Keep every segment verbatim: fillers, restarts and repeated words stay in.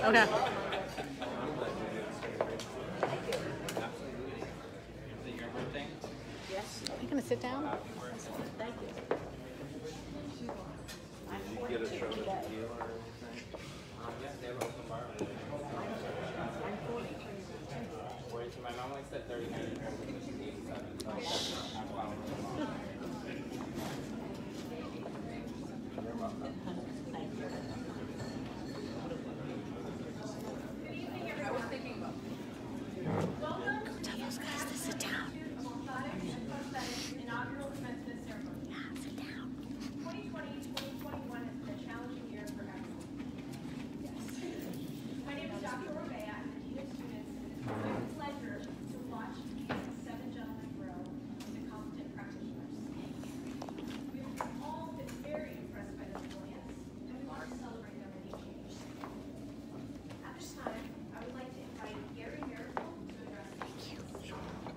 Okay. Yes. Are you going to sit down? Thank you. I'm Did you get a forty-two shoulder today. deal or anything? Um, yes, they have a tomorrow. I'm forty-two. forty-two. My mom likes that thirty-nine and her position is eighty-seven. So I'm following along. You're welcome. Thank you. I was thinking about Go tell those guys to sit down. Orthotics and Prosthetics inaugural commencement ceremony. Yeah, sit down. twenty twenty to twenty twenty-one has been a challenging year for everyone. Yes. My name is Doctor Orbea. I'm the Dean of Students, and it's my pleasure to watch these seven gentlemen grow into competent practitioners. We have all been very impressed by their brilliance, and we want to celebrate them in each age. At this time, I would like to invite Gary Miracle to address the meeting.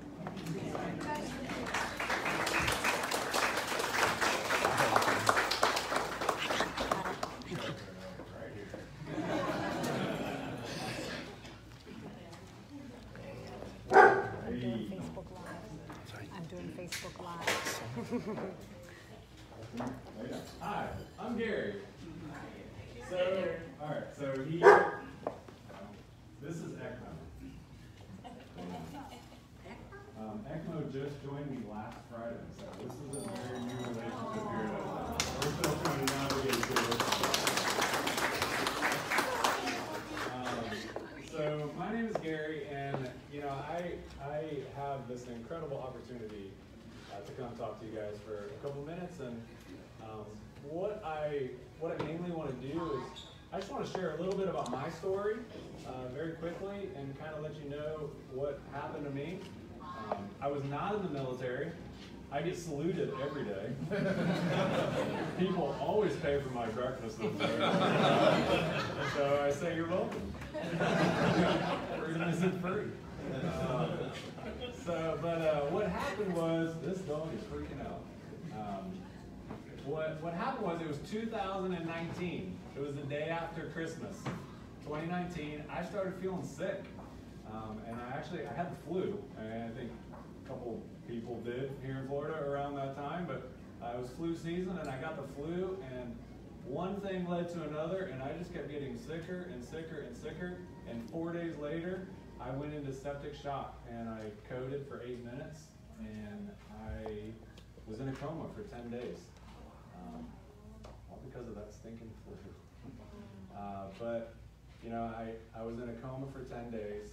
I'm doing Facebook Live. I'm doing Facebook Live. Hi, I'm Gary. So, all right, so he, this is ECMO. Um, ECMO just joined me last Friday, so this is a very new relationship here that we're still trying to navigate through. Um, so my name is Gary, and you know, I I have this incredible opportunity uh, to come talk to you guys for a couple minutes, and um, what I what I mainly want to do is I just want to share a little bit about my story uh, very quickly, and kind of let you know what happened to me. Um, I was not in the military. I get saluted every day. People always pay for my breakfast. So I say, you're welcome. Freedom isn't free. Uh, so, but uh, what happened was, this dog is freaking out. Um, what, what happened was, it was two thousand nineteen. It was the day after Christmas, twenty nineteen. I started feeling sick. Um, and I actually, I had the flu, and I think a couple people did here in Florida around that time, but uh, it was flu season, and I got the flu, and one thing led to another, and I just kept getting sicker and sicker and sicker, and four days later, I went into septic shock, and I coded for eight minutes, and I was in a coma for ten days, um, all because of that stinking flu. Uh, but, you know, I, I was in a coma for ten days.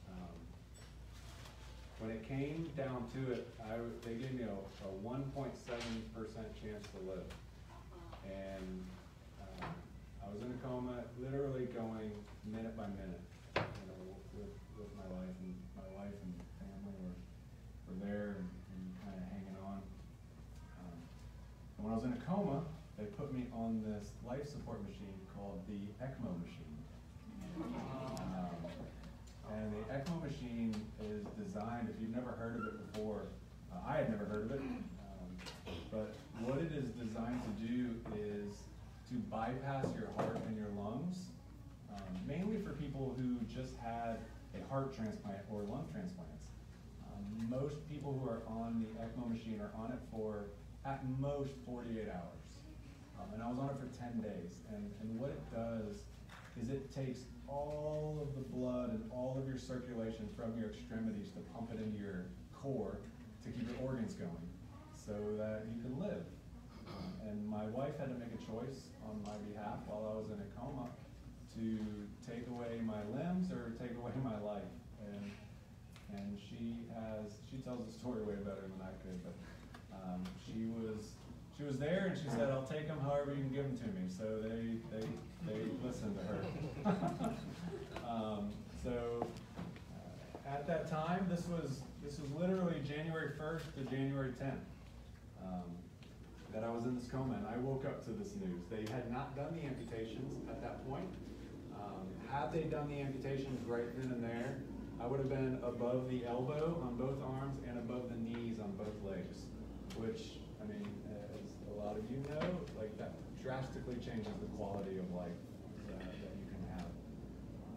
When it came down to it, I, they gave me a, a one point seven percent chance to live. And uh, I was in a coma, literally going minute by minute, you know, with, with my life. And my wife and family were, were there and, and kind of hanging on. Um, and when I was in a coma, they put me on this life support machine called the ECMO machine. Um, And the ECMO machine is designed, if you've never heard of it before, uh, I had never heard of it, um, but what it is designed to do is to bypass your heart and your lungs, um, mainly for people who just had a heart transplant or lung transplants. Um, most people who are on the ECMO machine are on it for at most forty-eight hours. Um, and I was on it for ten days. And, and what it does is it takes all of the blood and all of your circulation from your extremities to pump it into your core to keep your organs going so that you can live. Um, and my wife had to make a choice on my behalf while I was in a coma to take away my limbs or take away my life. And and she has, she tells the story way better than I could, but um, she was She was there, and she said, "I'll take them however you can give them to me." So they they they listened to her. um, so uh, at that time, this was this was literally January first to January tenth um, that I was in this coma, and I woke up to this news. They had not done the amputations at that point. Um, had they done the amputations right then and there, I would have been above the elbow on both arms and above the knees on both legs, which, I mean, a lot of you know, like that drastically changes the quality of life uh, that you can have.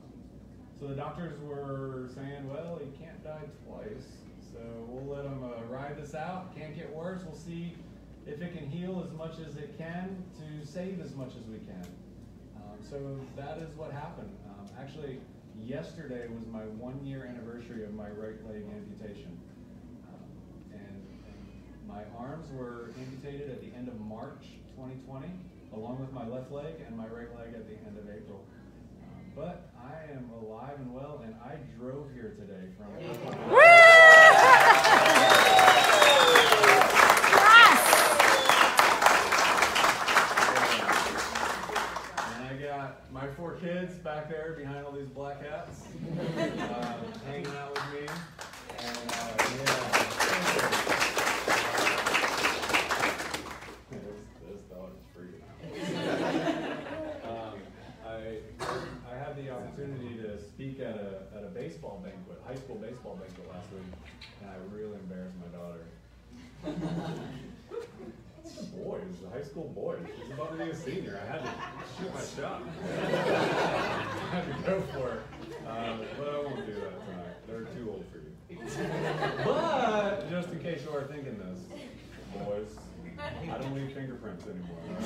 so the doctors were saying, well, he can't die twice, so we'll let him uh, ride this out. Can't get worse. We'll see if it can heal as much as it can to save as much as we can. Um, so that is what happened. Um, actually, yesterday was my one-year anniversary of my right leg amputation. Um, and, and my arms were amputated at the end of March twenty twenty, along with my left leg and my right leg at the end of April. Um, but I am alive and well, and I drove here today from... My four kids back there behind all these black hats, uh, hanging out with me, and uh, yeah. this, this dog is freaking out. um, I I had the opportunity to speak at a at a baseball banquet, high school baseball banquet last week, and I really embarrassed my daughter. The boys, the high school boys. She's about to be a senior. I had to shoot my shot. I had to go for it. Um, but I won't do that tonight. They're too old for you. But, just in case you are thinking this, boys, I don't leave fingerprints anymore.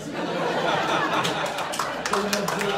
So let's do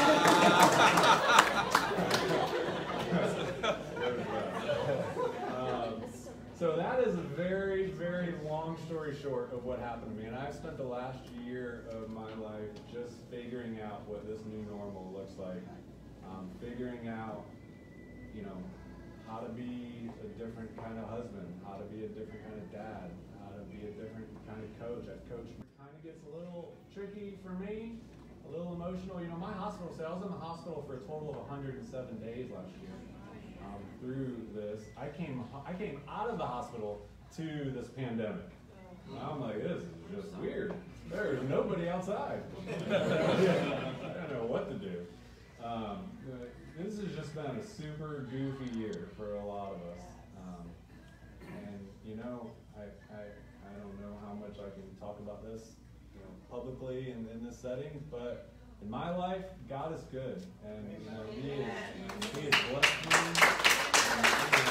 um, so that is a very, very long story short of what happened to me. And I've spent the last year of my life just figuring out what this new normal looks like. Um, figuring out, you know, how to be a different kind of husband, how to be a different kind of dad, how to be a different kind of coach. That coach kind of gets a little tricky for me, a little emotional. You know, my hospital stay, I was in the hospital for a total of one hundred seven days last year. Um, through this, I came I came out of the hospital to this pandemic. And I'm like, this is just weird. There's nobody outside. I don't know what to do. Um, this has just been a super goofy year for a lot of us. Um, and you know, I, I I don't know how much I can talk about this, you know, publicly in, in this setting, but in my life, God is good, and you know, He is He has blessed me. And,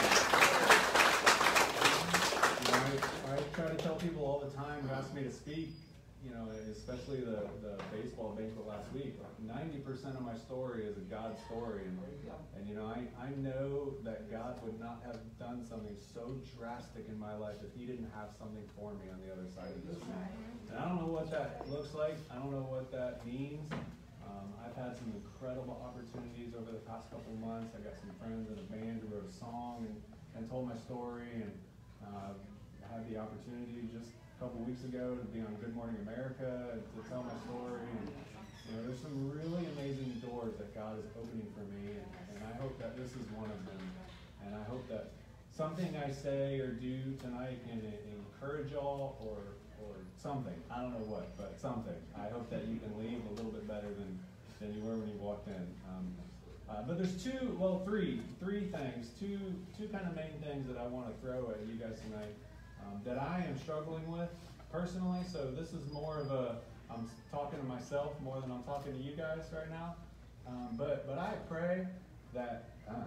you know, I, I try to tell people all the time who ask me to speak, you know, especially the, the baseball banquet last week. Like ninety percent of my story is a God story, and, and you know, I, I know that God would not have done something so drastic in my life if He didn't have something for me on the other side of this. And I don't know what that looks like. I don't know what that means. Um, I've had some incredible opportunities over the past couple of months. I got some friends in a band who wrote a song and, and told my story, and uh, I had the opportunity just a couple weeks ago to be on Good Morning America to tell my story. And, you know, there's some really amazing doors that God is opening for me, and, and I hope that this is one of them. And I hope that something I say or do tonight can encourage y'all, or or something. I don't know what, but something. I hope that you can leave a little bit better than, than you were when you walked in. Um, uh, but there's two, well, three, three things, two, two kind of main things that I want to throw at you guys tonight um, that I am struggling with personally. So this is more of a, I'm talking to myself more than I'm talking to you guys right now. Um, but, but I pray that,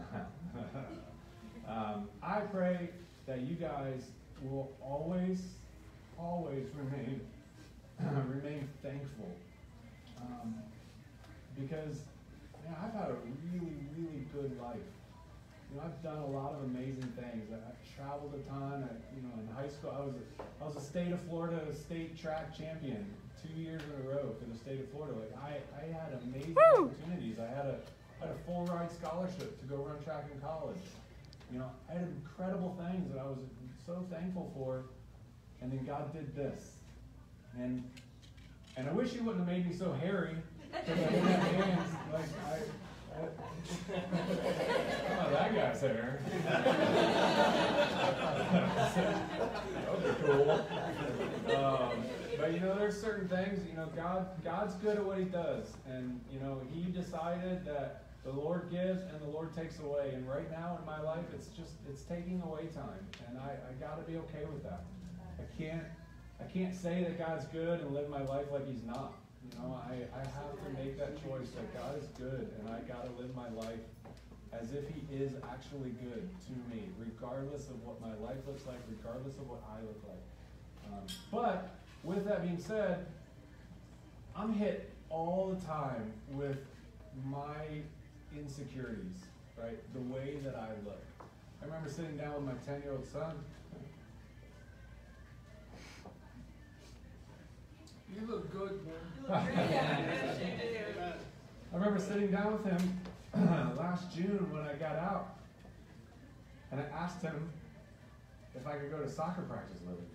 uh, um, I pray that you guys will always always remain remain thankful, um, because man, I've had a really, really good life. You know, I've done a lot of amazing things. I, I've traveled a ton. I, you know, in high school, I was a, I was a state of Florida state track champion two years in a row for the state of Florida. Like I, I had amazing Woo! opportunities. I had a I had a full ride scholarship to go run track in college. You know, I had incredible things that I was so thankful for. And then God did this. And and I wish He wouldn't have made me so hairy, because I didn't have hands. Like, I, I, oh, that guy's hair. That would be cool. Um, but you know, there's certain things, you know, God God's good at what He does. And you know, He decided that the Lord gives and the Lord takes away. And right now in my life, it's just, it's taking away time. And I, I gotta be okay with that. I can't I can't say that God's good and live my life like He's not. You know, I, I have to make that choice that God is good, and I got to live my life as if he is actually good to me, regardless of what my life looks like, regardless of what I look like. Um, but with that being said, I'm hit all the time with my insecurities, right? The way that I look. I remember sitting down with my ten-year-old son. You look good, man. I remember sitting down with him last June when I got out, and I asked him if I could go to soccer practice with him.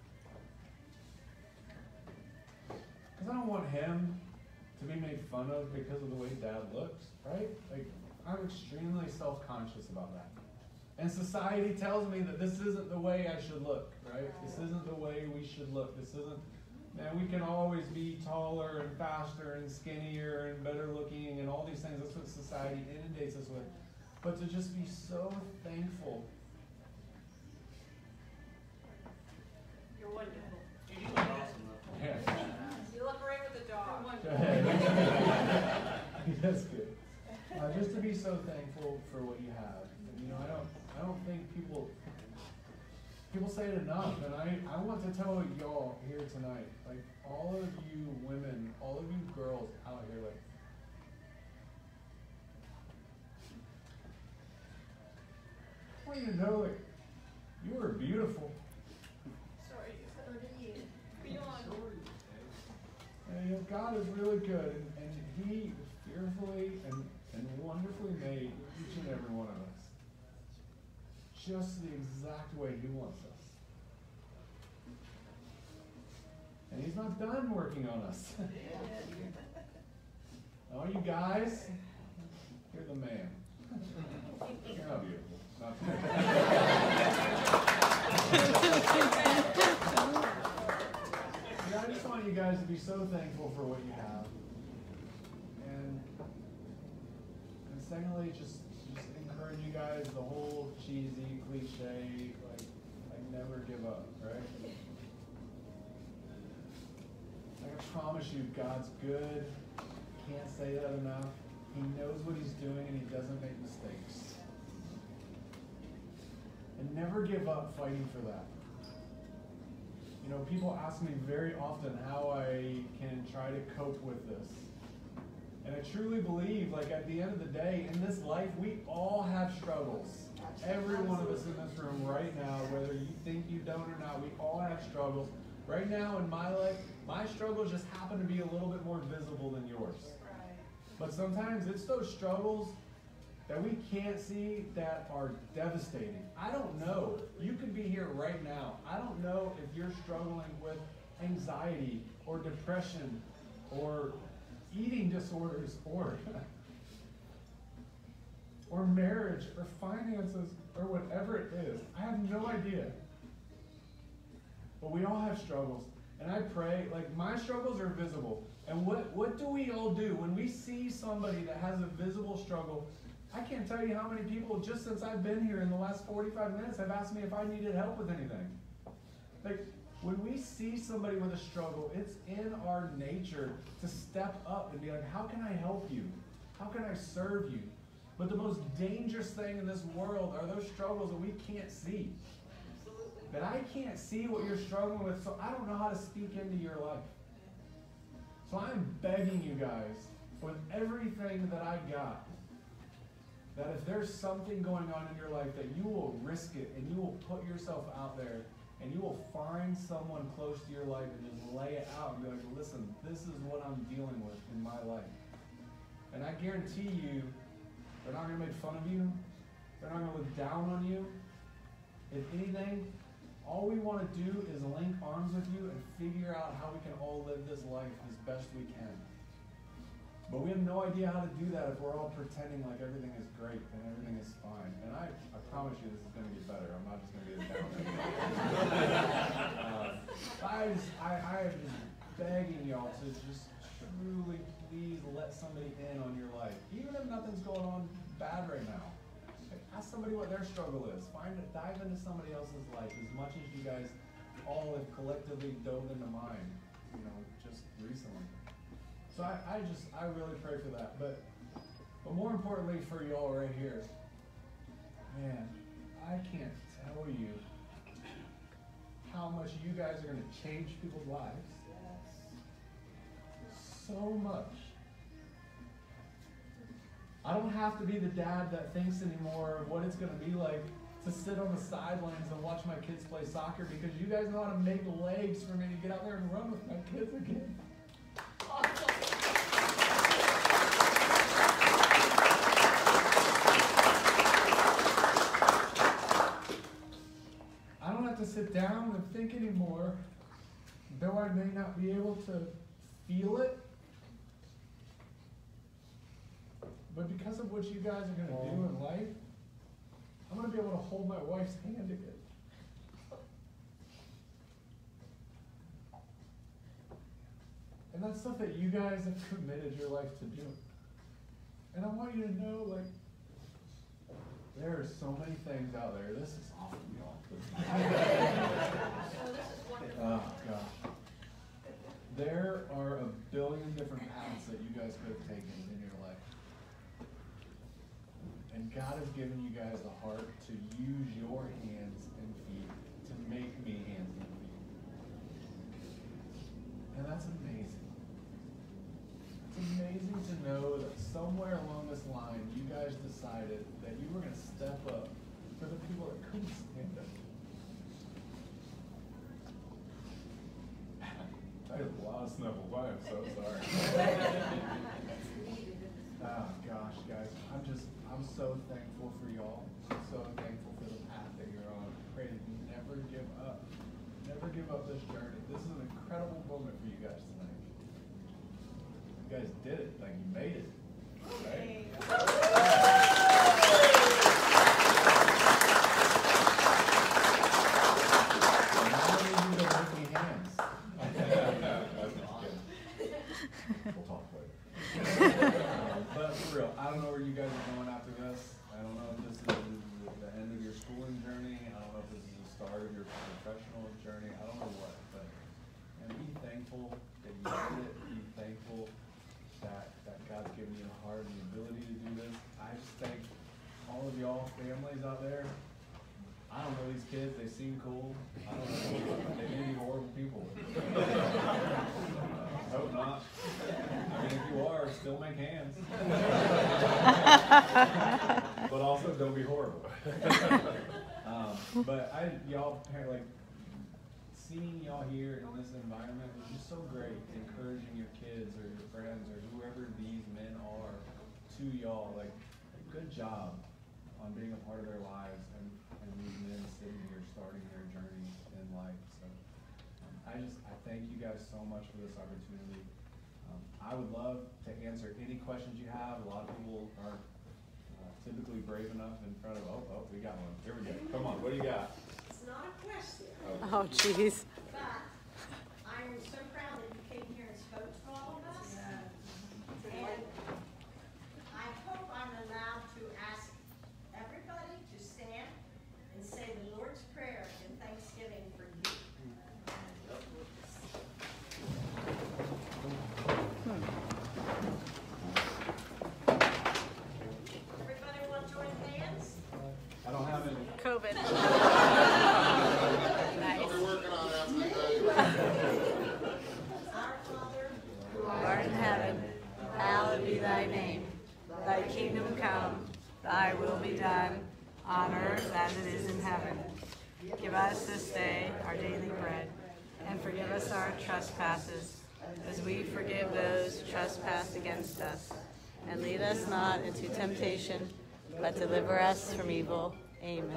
Because I don't want him to be made fun of because of the way Dad looks, right? Like, I'm extremely self-conscious about that. And society tells me that this isn't the way I should look, right? This isn't the way we should look. This isn't, man, we can always be taller and faster and skinnier and better looking and all these things. That's what society inundates us with. But to just be so thankful. You're wonderful. You look awesome, though. Yeah. You look great with the dog. That's good. Uh, just to be so thankful for what you have. And, you know, I don't, I don't think people, people say it enough. And I, I want to tell y'all here tonight, like all of you women, all of you girls out here, like, I want you to know, like, you are beautiful. Sorry, so do you. Beyond. And you know, God is really good, and, and he fearfully and, and wonderfully made each and every one of us. Just the exact way he wants us. And he's not done working on us. All you guys, you're the man. You're not beautiful. Not yeah, I just want you guys to be so thankful for what you have. And, and secondly, just, just encourage you guys, the whole cheesy, cliche, like, like never give up, right? Like I promise you, God's good. Can't say that enough. He knows what he's doing and he doesn't make mistakes. And never give up fighting for that. You know, people ask me very often how I can try to cope with this. And I truly believe, like at the end of the day, in this life, we all have struggles. Every one of us in this room right now, whether you think you don't or not, we all have struggles. Right now in my life, my struggles just happen to be a little bit more visible than yours. But sometimes it's those struggles that we can't see that are devastating. I don't know. You could be here right now. I don't know if you're struggling with anxiety or depression or eating disorders or, or marriage or finances or whatever it is. I have no idea. But we all have struggles. And I pray, like my struggles are visible. And what, what do we all do when we see somebody that has a visible struggle? I can't tell you how many people, just since I've been here in the last forty-five minutes, have asked me if I needed help with anything. Like, when we see somebody with a struggle, it's in our nature to step up and be like, how can I help you? How can I serve you? But the most dangerous thing in this world are those struggles that we can't see. That I can't see what you're struggling with, so I don't know how to speak into your life. So I'm begging you guys, with everything that I got, that if there's something going on in your life, that you will risk it and you will put yourself out there and you will find someone close to your life and just lay it out and be like, listen, this is what I'm dealing with in my life. And I guarantee you, they're not going to make fun of you. They're not going to look down on you. If anything, all we want to do is link arms with you and figure out how we can all live this life as best we can. But we have no idea how to do that if we're all pretending like everything is great and everything is fine. And I, I promise you this is going to get better. I'm not just going to be a downer. uh, I, just, I, I am just begging y'all to just truly please let somebody in on your life. Even if nothing's going on bad right now. Like, ask somebody what their struggle is. Find it, dive into somebody else's life as much as you guys all have collectively dove into mine, you know, just recently. So I, I just, I really pray for that. But, but more importantly for y'all right here, man, I can't tell you how much you guys are going to change people's lives. So much. I don't have to be the dad that thinks anymore of what it's going to be like to sit on the sidelines and watch my kids play soccer, because you guys know how to make legs for me to get out there and run with my kids again. Awesome. I don't have to sit down and think anymore, though I may not be able to feel it. But because of what you guys are going to do in life, I'm going to be able to hold my wife's hand again. And that's stuff that you guys have committed your life to do. And I want you to know, like, there are so many things out there. This is awesome, y'all. Oh, gosh. There are a billion different paths that you guys could have taken in your life. And God has given you guys a heart to use your hands and feet to make me hands and feet. And that's amazing. It's amazing to know that somewhere along this line, you guys decided that you were going to step up for the people that couldn't stand up. I had a lot of snuffles. I am so sorry. Oh, gosh, guys. I'm just, I'm so thankful for y'all. I'm so thankful for the path that you're on. I pray that you never give up. Never give up this journey. This is an incredible moment for you guys tonight. You guys did it. Like, you made it. Right? And now I need you to make me hands. We'll talk later. But for real, I don't know where you guys are going after this. I don't know if this is the end of your schooling journey. I don't know if this is the start of your professional journey. I don't know what, but and be thankful that you did it. Be thankful that, that God's given you the heart and the ability to do this. I just thank all of y'all families out there. I don't know these kids. They seem cool. I don't know. They may be horrible people. I hope not. I mean, if you are, still make hands. But also, don't be horrible. um, but I, y'all, like, seeing y'all here in this environment is just so great. Encouraging your kids or your friends or whoever these men are to y'all. Like, good job on being a part of their lives and, and these men sitting here starting their journey in life. So um, I just, I thank you guys so much for this opportunity. Um, I would love to answer any questions you have. A lot of people aren't uh, typically brave enough in front of, oh, oh, we got one. Here we go. Come on, what do you got? It's not a question, Oh, jeez. but I'm so proud that you came here and spoke to all of us. And I hope I'm allowed to ask everybody to stand and say the Lord's Prayer in thanksgiving for you. Everybody want to join hands? I don't have any. COVID. Nice. Our Father, Who art in heaven, hallowed be thy name. Thy kingdom come, thy will be done, on earth as it is in heaven. Give us this day our daily bread, and forgive us our trespasses, as we forgive those who trespass against us. And lead us not into temptation, but deliver us from evil. Amen.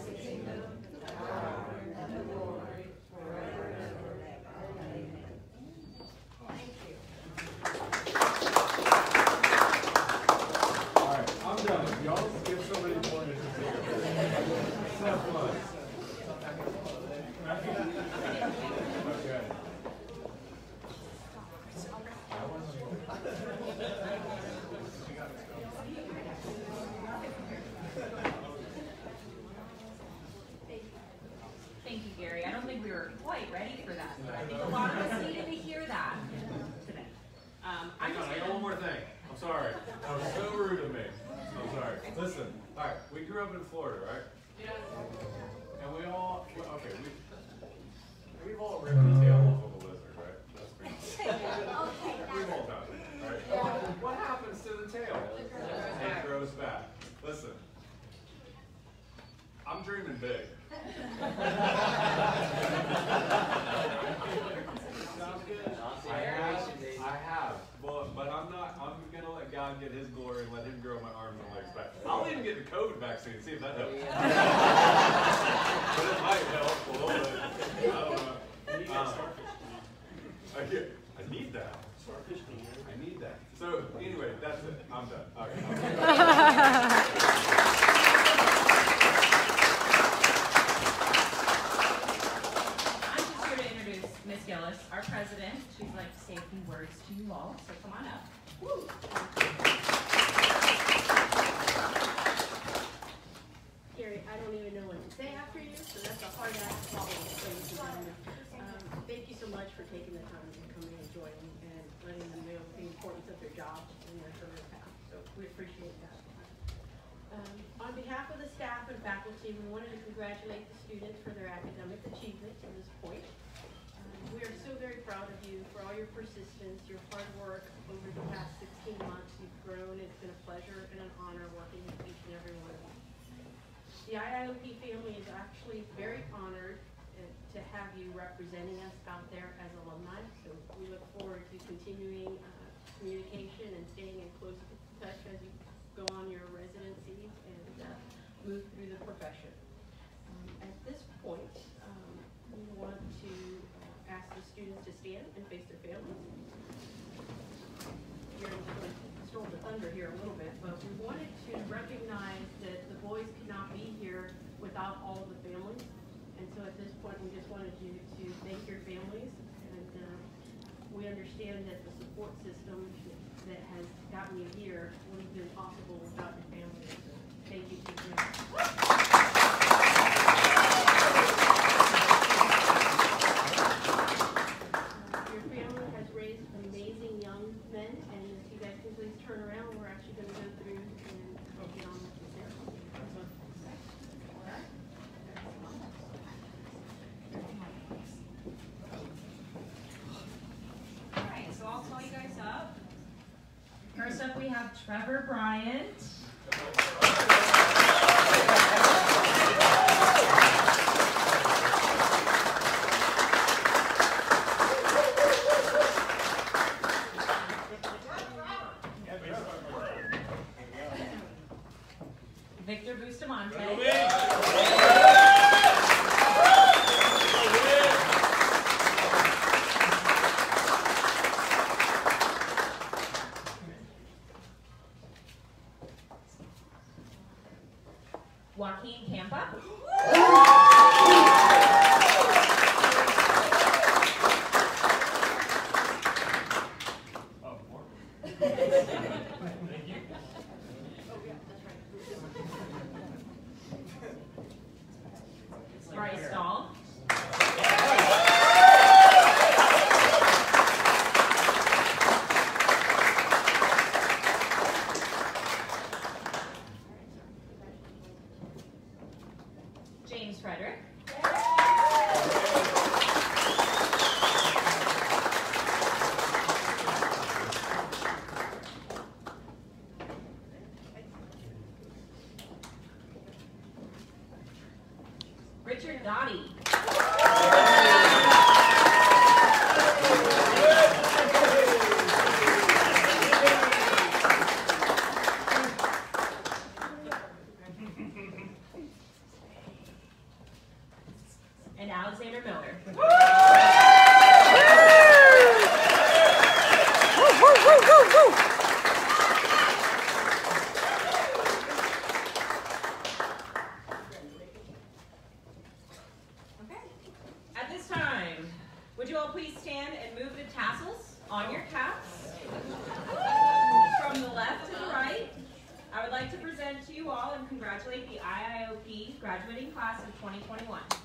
All right, I'm done. Y'all give somebody more to Have fun. Okay. Thank you, Gary. I don't Listen, all right, we grew up in Florida, right? Yeah. And we all, okay, we, we've all ripped the tail off of a lizard, right? That's pretty cool. We've all done it, right? What happens to the tail? It grows back. Listen, I'm dreaming big. Sounds good. I have, I have, but, but I'm not, I'm going to let God get his glory and let him grow my arms and legs back. I'll even get the COVID vaccine, see if that helps. But it might help a little bit. I don't know. Um, I, get, I need that. I need that. So anyway, that's it. I'm done. Okay, I'm done. Miss Gillis, our president. She'd like to say a few words to you all, so come on up. Woo. Carrie, I don't even know what to say after you, so that's a hard act to follow. Um, thank you so much for taking the time to come in and join them and letting them know the importance of their job and their career path. So we appreciate that. Um, on behalf of the staff and faculty, we wanted to congratulate the students for their academic achievement to this point. We are so very proud of you for all your persistence, your hard work over the past sixteen months. You've grown. It's been a pleasure and an honor working with each and every one of you. The I I O P family is actually very honored uh, to have you representing us out there as alumni. So we look forward to continuing uh, communication and staying in close touch as you go on your residencies and uh, move through the profession. Um, at this point, um, we want to ask the students to stand and face their families. You're going to stole the thunder here a little bit, but we wanted to recognize that the boys could not be here without all of the families. And so at this point, we just wanted you to thank your families. And uh, we understand that the support system that has gotten you here would have been possible without your families. So thank you to them. Turn around, we're actually going to go through and get on with the ceremony. All right, so I'll call you guys up. First up, we have Trevor Bryant. Victor Bustamante. Joaquin Tampa. Bryce Dahl. James Frederick. Richard Gotti. And Alexander Miller. At this time, would you all please stand and move the tassels on your caps from the left to the right? I would like to present to you all and congratulate the I I O P graduating class of twenty twenty-one.